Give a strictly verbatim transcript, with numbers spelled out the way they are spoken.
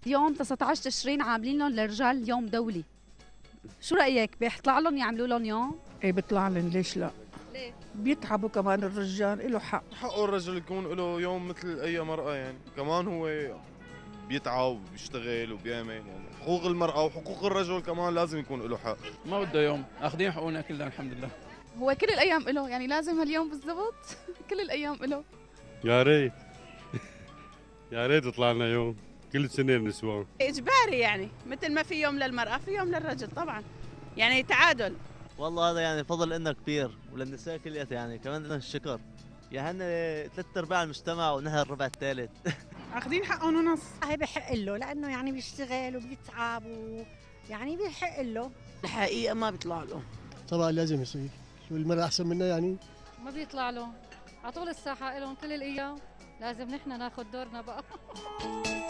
يوم تسعة عشر تشرين عاملين لهم للرجال يوم دولي، شو رأيك بيطلع لهم يعملوا لهم يوم؟ ايه بيطلع لهم، ليش لا؟ ليه؟ بيتعبوا كمان الرجال، له حق. حقه الرجل يكون له يوم مثل اي مرأة، يعني كمان هو بيتعب وبيشتغل وبيعمل، يعني حقوق المرأة وحقوق الرجل كمان لازم يكون له حق. ما بده يوم، اخذين حقوقنا كلها الحمد لله. هو كل الايام له، يعني لازم هاليوم بالضبط كل الايام له. يا ريت يا ريت يطلع لنا يوم كل سنه النسوان. اجباري يعني، مثل ما في يوم للمراه في يوم للرجل طبعا، يعني تعادل. والله هذا يعني فضل إنه كبير، وللنساء كلياتها يعني كمان لنا الشكر. يا هن ثلاث ارباع المجتمع ونحن الربع الثالث. اخذين حقهم ونص. هي بحق له لانه يعني بيشتغل وبيتعب ويعني بيحق له. الحقيقه ما بيطلع له. طبعا لازم يصير، شو المرأة احسن منا يعني؟ ما بيطلع له على طول، الساحه لهم كل الايام، لازم نحن ناخذ دورنا بقى.